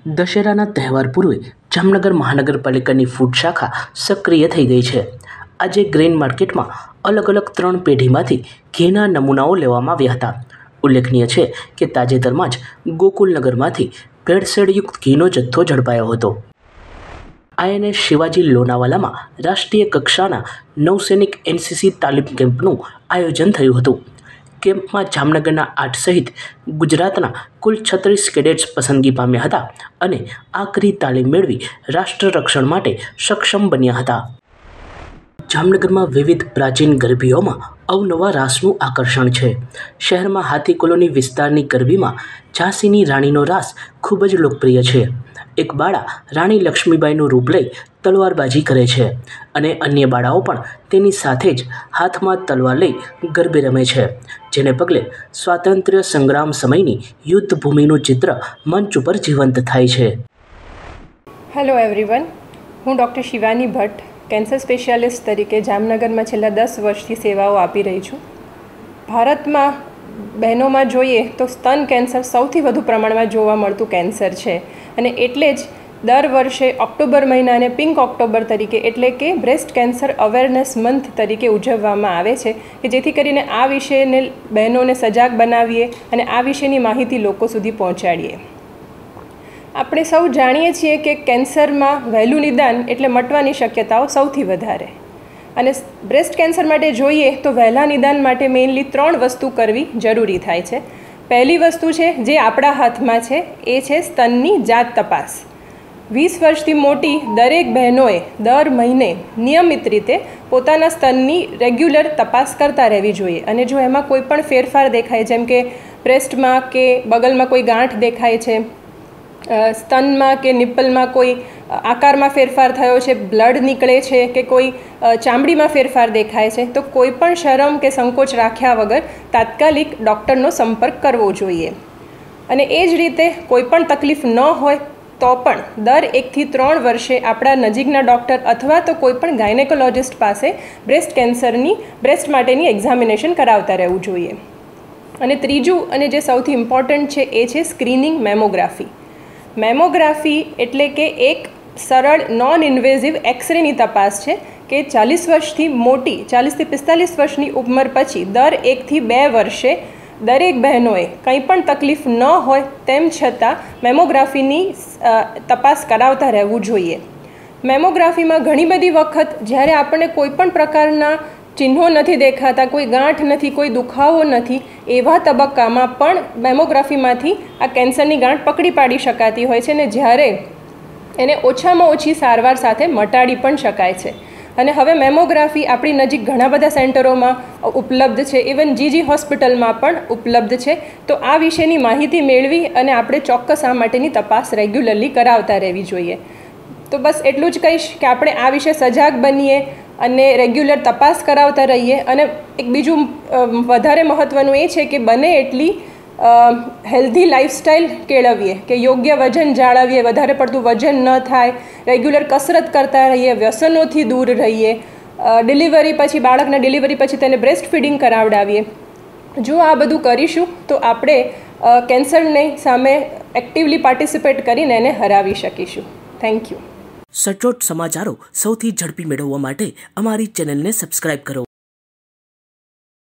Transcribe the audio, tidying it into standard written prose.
દશેરાના તહેવાર પૂર્વે જામનગર મહાનગરપાલિકાની ફૂડ શાખા સક્રિય થઈ ગઈ છે। આજે ગ્રેઇન માર્કેટમાં અલગ અલગ 3 પેઢીમાંથી ઘીના નમૂનાઓ લેવામાં આવ્યા હતા। ઉલ્લેખનીય છે કે તાજેતરમાં જ ગોકુલનગરમાંથી ભેળસેળયુક્ત ઘીનો જથ્થો ઝડપાયો હતો। INS શિવાજી લોનાવાલામાં રાષ્ટ્રીય કક્ષાના નૌસૈનિક NCC તાલીમ કેમ્પનું આયોજન થયું હતું। કેમ્પમાં જામનગરના 8 સહિત ગુજરાતના કુલ 36 કેડેટ્સ પસંદગી પામ્યા હતા અને આકરી તાલીમ મેળવી રાષ્ટ્ર રક્ષણ માટે સક્ષમ બન્યા હતા। જામનગરમાં વિવિધ પ્રાચીન ગરબીઓમાં અવનવા રાસનું આકર્ષણ છે। શહેરમાં હાથી કોલોની વિસ્તારની ગરબીમાં ઝાંસીની રાણીનો રાસ ખૂબ જ લોકપ્રિય છે। એક બાળા રાણી લક્ષ્મીબાઈનું રૂપ લઈ તલવારબાજી કરે છે અને અન્ય બાળાઓ પણ તેની સાથે જ હાથમાં તલવાર લઈ ગરબે રમે છે, જેને પગલે સ્વાતંત્ર્ય સંગ્રામ સમયની યુદ્ધ ભૂમિનું ચિત્ર મંચ ઉપર જીવંત થાય છે। હેલો એવરીવન, હું doctor Shivani Bhatt cancer specialist તરીકે જામનગરમાં છેલ્લા 10 વર્ષથી સેવાઓ આપી રહી છું। ભારતમાં બહેનોમાં જોઈએ તો સ્તન કેન્સર સૌથી વધુ પ્રમાણમાં જોવા મળતું કેન્સર છે અને એટલે જ દર વર્ષે ઓક્ટોબર મહિનાને પિંક ઓક્ટોબર તરીકે એટલે કે બ્રેસ્ટ કેન્સર અવેરનેસ મંથ તરીકે ઉજવવામાં આવે છે કે જેથી કરીને આ વિષયને બહેનોને સજાગ બનાવીએ અને આ વિશેની માહિતી લોકો સુધી પહોંચાડીએ। આપણે સૌ જાણીએ છીએ કે કેન્સરમાં વહેલું નિદાન એટલે મટવાની શક્યતાઓ સૌથી વધારે અને બ્રેસ્ટ કેન્સર માટે જોઈએ તો વહેલા નિદાન માટે મેઇનલી 3 વસ્તુ કરવી જરૂરી થાય છે। પહેલી વસ્તુ છે જે આપણા હાથમાં છે એ છે સ્તનની જાત તપાસ। 20 વર્ષથી મોટી દરેક બહેનોએ દર મહિને નિયમિત રીતે પોતાના સ્તનની રેગ્યુલર તપાસ કરતા રહેવી જોઈએ અને જો એમાં કોઈ પણ ફેરફાર દેખાય, જેમ કે બ્રેસ્ટમાં કે બગલમાં કોઈ ગાંઠ દેખાય છે, સ્તનમાં કે નિપ્પલમાં કોઈ આકારમાં ફેરફાર થયો છે, બ્લડ નીકળે છે કે કોઈ ચામડીમાં ફેરફાર દેખાય છે, તો કોઈ પણ શરમ કે સંકોચ રાખ્યા વગર તાત્કાલિક ડૉક્ટરનો સંપર્ક કરવો જોઈએ। અને એ જ રીતે કોઈ પણ તકલીફ ન હોય તો પણ દર 1 થી 3 વર્ષે આપણા નજીકના ડૉક્ટર અથવા તો કોઈ પણ ગાયનેકોલોજિસ્ટ પાસે બ્રેસ્ટ માટેની એક્ઝામિનેશન કરાવતા રહેવું જોઈએ। અને ત્રીજું અને જે સૌથી ઇમ્પોર્ટન્ટ છે એ છે સ્ક્રીનિંગ મેમોગ્રાફી। મેમોગ્રાફી એટલે કે એક સરળ નોન ઇન્વેઝિવ એક્સરેની તપાસ છે કે 40 વર્ષથી મોટી 40 થી 45 વર્ષની ઉંમર પછી દર 1 થી 2 વર્ષે દરેક બહેનોએ કંઈ પણ તકલીફ ન હોય તેમ છતાં મેમોગ્રાફીની તપાસ કરાવતા રહેવું જોઈએ। મેમોગ્રાફીમાં ઘણી બધી વખત જ્યારે આપણને કોઈ પણ પ્રકારના ચિહ્નો નથી દેખાતા, કોઈ ગાંઠ નથી, કોઈ દુખાવો નથી, એવા તબક્કામાં પણ મેમોગ્રાફીમાંથી આ કેન્સરની ગાંઠ પકડી પાડી શકાતી હોય છે અને જ્યારે એને ઓછામાં ઓછી સારવાર સાથે મટાડી પણ શકાય છે। અને હવે મેમોગ્રાફી આપણી નજીક ઘણા બધા સેન્ટરોમાં ઉપલબ્ધ છે, ઇવન જીજી હોસ્પિટલમાં પણ ઉપલબ્ધ છે। તો આ વિશેની માહિતી મેળવી અને આપણે ચોક્કસ આ માટેની તપાસ રેગ્યુલરલી કરાવતા રહેવી જોઈએ। તો બસ એટલું જ કહીશ કે આપણે આ વિશે સજાગ બનીએ અને રેગ્યુલર તપાસ કરાવતા રહીએ અને એક બીજું વધારે મહત્ત્વનું એ છે કે બને એટલી હેલ્ધી લાઈફસ્ટાઈલ કેળવીએ કે યોગ્ય વજન જાળવીએ, વધારે પડતું વજન ન થાય, રેગ્યુલર કસરત કરતા રહીએ, વ્યસનોથી દૂર રહીએ, બાળકના ડિલિવરી પછી તેને બ્રેસ્ટ ફીડિંગ કરાવડાવીએ। જો આ બધું કરીશું તો આપણે કેન્સરની સામે એક્ટિવલી પાર્ટિસિપેટ કરીને એને હરાવી શકીશું। Thank you. સચોટ સમાચારો સૌથી ઝડપી મેળવવા માટે અમારી ચેનલને સબસ્ક્રાઇબ કરો।